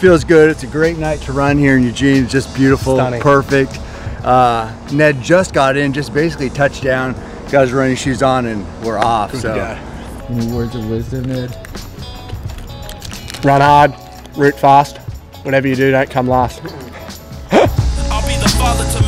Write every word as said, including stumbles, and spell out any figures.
feels good. It's a great night to run here in Eugene. It's just beautiful, Stunning. Perfect. Uh, Ned just got in, just basically touched down, got his running shoes on, and we're off. So, Any words of wisdom, Ned? Run hard, root fast. Whatever you do, don't come last. I'll be the father to